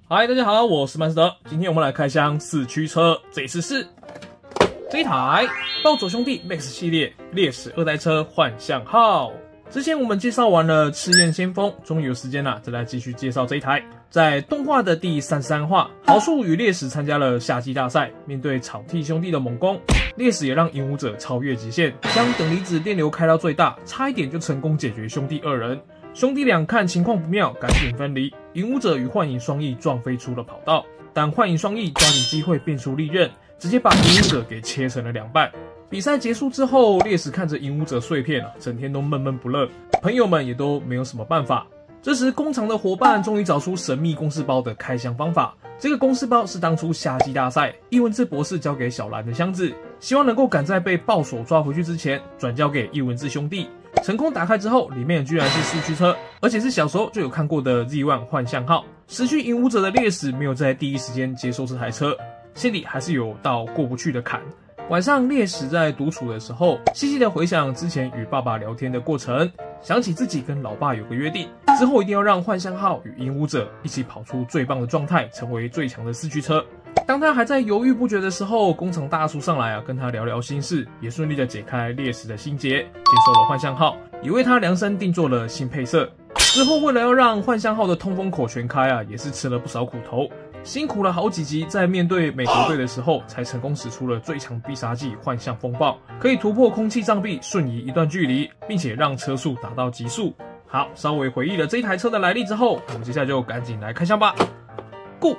嗨，大家好，我是曼斯德。今天我们来开箱四驱车，这一次是这一台暴走兄弟 Max 系列烈士2代车幻象号。之前我们介绍完了赤焰先锋，终于有时间了，再来继续介绍这一台。在动画的第33话，豪树与烈士参加了夏季大赛，面对草剃兄弟的猛攻，烈士也让影武者超越极限，将等离子电流开到最大，差一点就成功解决兄弟二人。兄弟俩看情况不妙，赶紧分离。影武者与幻影双翼撞飞出了跑道，但幻影双翼抓紧机会变出利刃，直接把影武者给切成了2半。比赛结束之后，烈士看着影武者碎片整天都闷闷不乐，朋友们也都没有什么办法。这时工厂的伙伴终于找出神秘公式包的开箱方法。这个公式包是当初夏季大赛伊文治博士交给小兰的箱子，希望能够赶在被暴手抓回去之前转交给伊文治兄弟。成功打开之后，里面居然是四驱车，而且是小时候就有看过的 Z1 幻象号。失去影武者的烈士没有在第一时间接受这台车，心里还是有道过不去的坎。晚上烈士在独处的时候，细细的回想之前与爸爸聊天的过程，想起自己跟老爸有个约定，之后一定要让幻象号与影武者一起跑出最棒的状态，成为最强的四驱车。当他还在犹豫不决的时候，工厂大叔上来跟他聊聊心事，也顺利的解开烈士的心结，接受了幻象号，也为他量身定做了新配色。之后为了要让幻象号的通风口全开也是吃了不少苦头，辛苦了好几集，在面对美国队的时候，才成功使出了最强必杀技幻象风暴，可以突破空气障壁，瞬移一段距离，并且让车速达到极速。好，稍微回忆了这一台车的来历之后，我们接下来就赶紧来开箱吧。Go！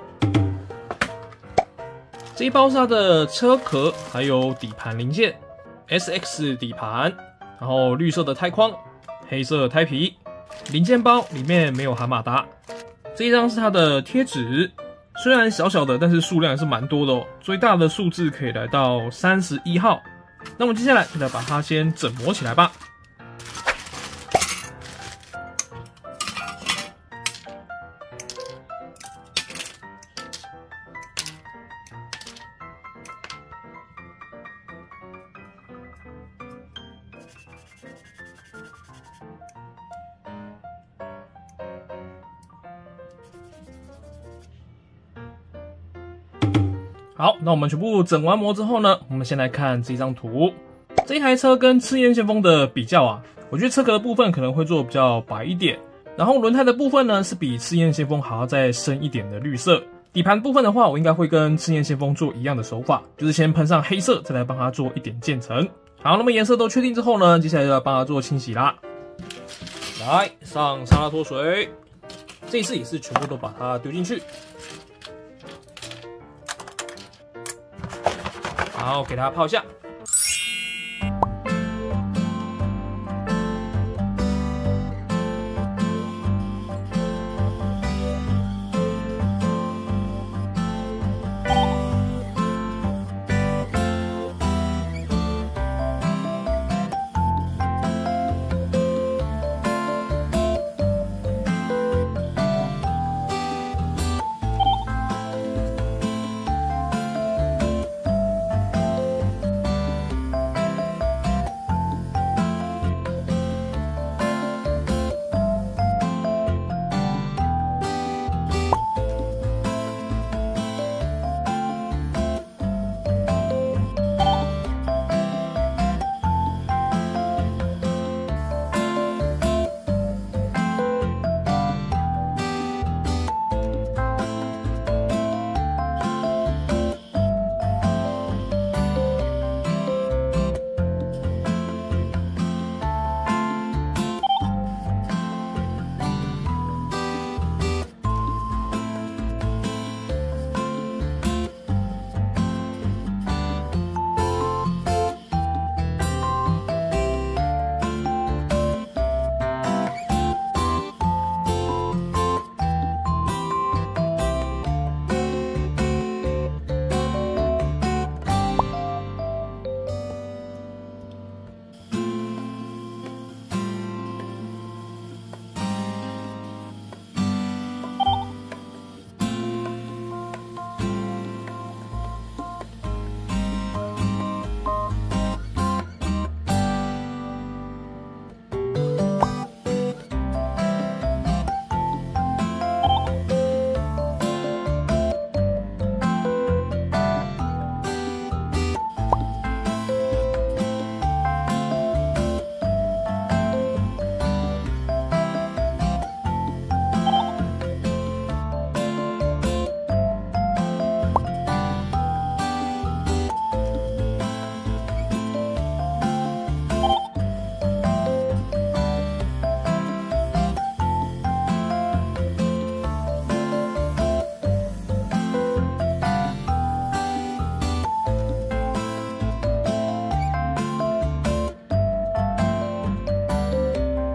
这一包是它的车壳，还有底盘零件 ，SX 底盘，然后绿色的胎框，黑色胎皮，零件包里面没有含马达。这一张是它的贴纸，虽然小小的，但是数量也是蛮多的哦，最大的数字可以来到31号。那我们接下来就来把它先整模起来吧。好，那我们全部整完模之后呢，我们先来看这张图。这一台车跟赤焰先锋的比较我觉得车壳的部分可能会做比较白一点，然后轮胎的部分呢是比赤焰先锋还要再深一点的绿色。底盘部分的话，我应该会跟赤焰先锋做一样的手法，就是先喷上黑色，再来帮它做一点渐层。好，那么颜色都确定之后呢，接下来就要帮它做清洗啦。来，上沙拉脱水，这一次也是全部都把它丢进去。好，给它泡一下。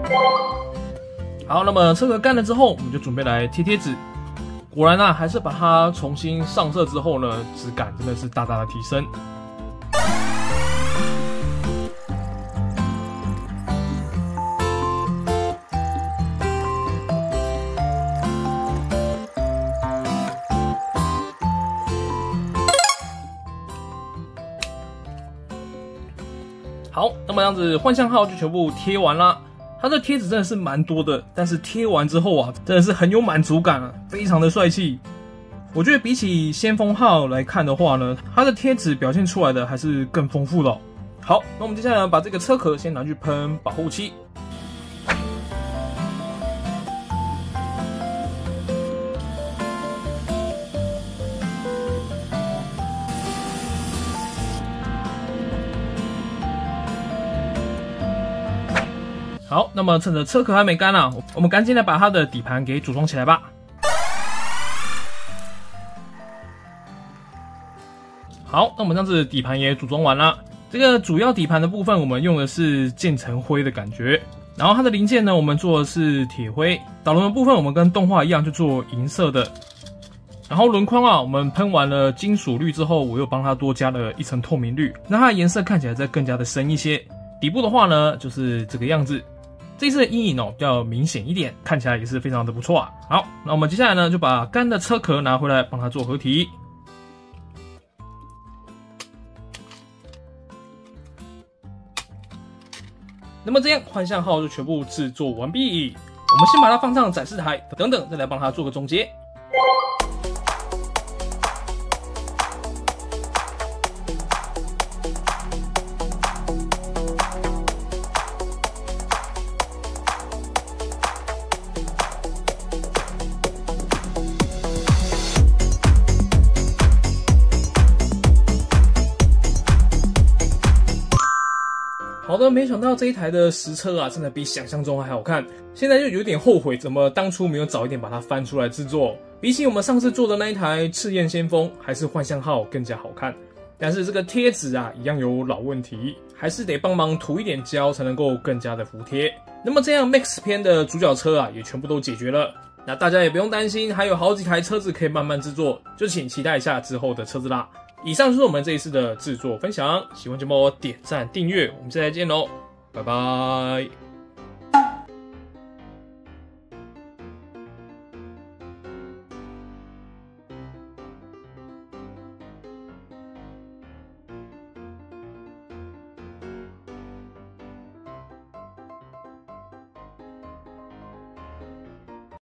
好，那么车壳干了之后，我们就准备来贴贴纸。果然啊，还是把它重新上色之后呢，质感真的是大大的提升。好，那么这样子幻象号就全部贴完啦。它的贴纸真的是蛮多的，但是贴完之后啊，真的是很有满足感啊，非常的帅气。我觉得比起先锋号来看的话呢，它的贴纸表现出来的还是更丰富的哦。好，那我们接下来把这个车壳先拿去喷保护漆。好，那么趁着车壳还没干啊，我们赶紧来把它的底盘给组装起来吧。好，那我们这样子底盘也组装完了。这个主要底盘的部分，我们用的是渐层灰的感觉，然后它的零件呢，我们做的是铁灰。导轮的部分，我们跟动画一样，就做银色的。然后轮框啊，我们喷完了金属绿之后，我又帮它多加了一层透明绿，让它的颜色看起来再更加的深一些。底部的话呢，就是这个样子。这一次的阴影哦比较明显一点，看起来也是非常的不错啊。好，那我们接下来呢就把干的车壳拿回来帮它做合体。那么这样幻象号就全部制作完毕。我们先把它放上展示台，等等再来帮它做个总结。好的，没想到这一台的实车啊，真的比想象中还好看。现在就有点后悔，怎么当初没有早一点把它翻出来制作。比起我们上次做的那一台赤焰先锋，还是幻象号更加好看。但是这个贴纸啊，一样有老问题，还是得帮忙涂一点胶，才能够更加的服帖。那么这样 Max 篇的主角车啊，也全部都解决了。那大家也不用担心，还有好几台车子可以慢慢制作，就请期待一下之后的车子啦。以上就是我们这一次的制作分享，喜欢节目点赞订阅，我们下次再见喽，拜拜。